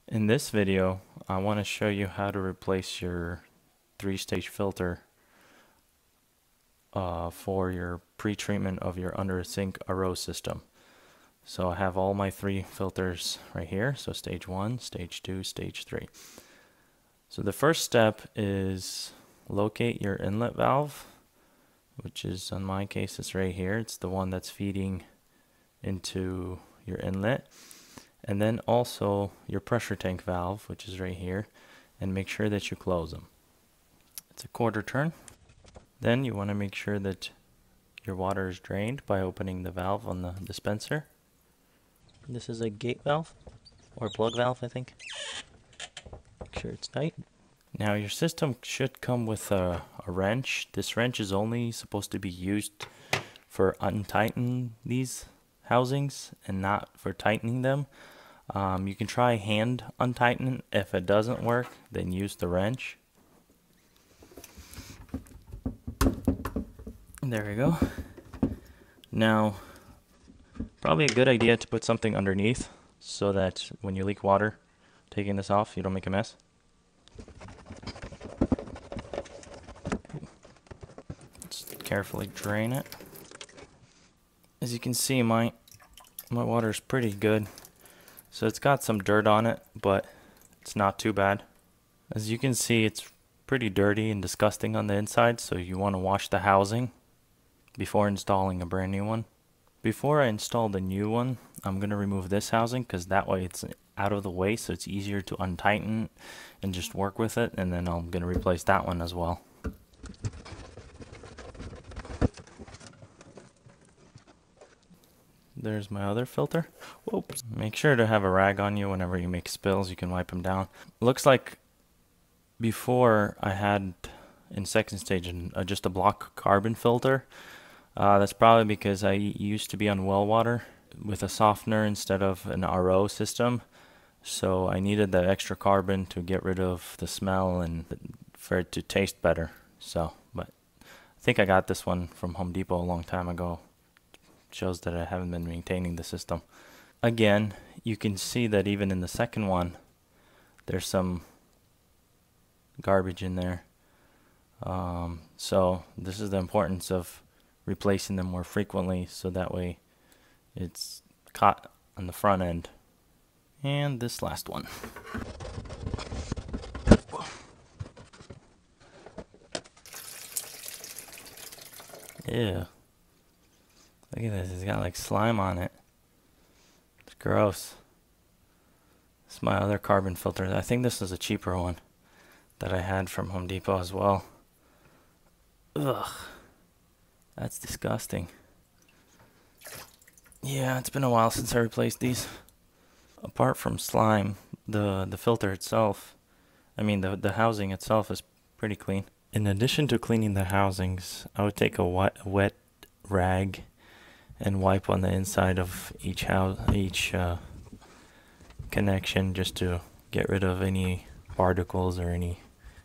In this video, I want to show you how to replace your three-stage filter for your pre-treatment of your under-sink RO system. So I have all my three filters right here. So stage 1, stage 2, stage 3. So the first step is locate your inlet valve, which is, in my case, it's right here. It's the one that's feeding into your inlet. And then also your pressure tank valve, which is right here, and make sure that you close them. It's a quarter turn. Then you want to make sure that your water is drained by opening the valve on the dispenser. This is a gate valve, or plug valve, I think. Make sure it's tight. Now your system should come with a wrench. This wrench is only supposed to be used for untightening these housings and not for tightening them. You can try hand untightening. If it doesn't work, then use the wrench. There we go. Now, probably a good idea to put something underneath so that when you leak water, taking this off, you don't make a mess. Just carefully drain it. As you can see, my water is pretty good. So it's got some dirt on it, but it's not too bad. As you can see, it's pretty dirty and disgusting on the inside, so you want to wash the housing before installing a brand new one. Before I install the new one, I'm going to remove this housing because that way it's out of the way, so it's easier to untighten and just work with it, and then I'm going to replace that one as well. There's my other filter. Whoops. Make sure to have a rag on you whenever you make spills. You can wipe them down. Looks like before I had in second stage just a block carbon filter. That's probably because I used to be on well water with a softener instead of an RO system. So I needed that extra carbon to get rid of the smell and for it to taste better. But I think I got this one from Home Depot a long time ago. Shows that I haven't been maintaining the system. Again, you can see that even in the second one, there's some garbage in there. So this is the importance of replacing them more frequently, so that way it's caught on the front end. And this last one. Ew. Look at this, it's got like slime on it. It's gross. This is my other carbon filter. I think this is a cheaper one that I had from Home Depot as well. Ugh. That's disgusting. Yeah, it's been a while since I replaced these. Apart from slime, the filter itself, the housing itself is pretty clean. In addition to cleaning the housings, I would take a wet rag and wipe on the inside of each connection just to get rid of any particles or any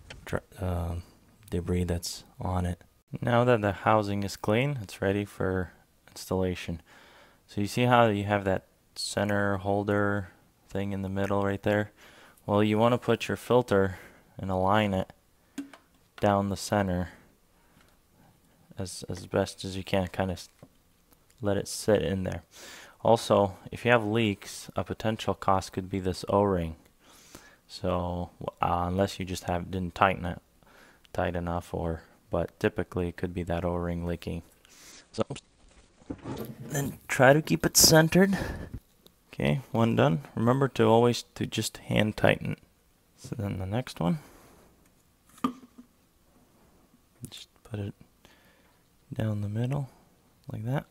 debris that's on it. Now that the housing is clean, it's ready for installation. So you see how you have that center holder thing in the middle right there? Well, you want to put your filter and align it down the center as best as you can, kind of let it sit in there. Also, if you have leaks, a potential cost could be this O-ring. So unless you just didn't tighten it tight enough, but typically it could be that O-ring leaking. So then try to keep it centered. Okay, one done. Remember to always just hand tighten. So then the next one, just put it down the middle like that.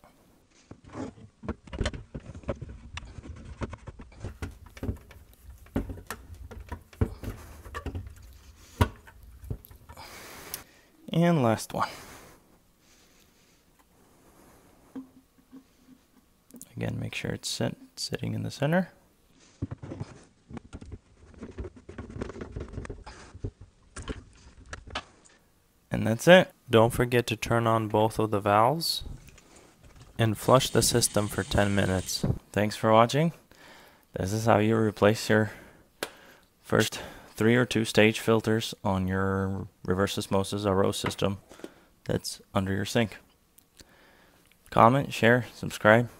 And last one. Again, make sure it's sitting in the center. And that's it. Don't forget to turn on both of the valves and flush the system for 10 minutes. Thanks for watching. This is how you replace your first 3 or 2 stage filters on your reverse osmosis RO system that's under your sink. Comment, share, subscribe.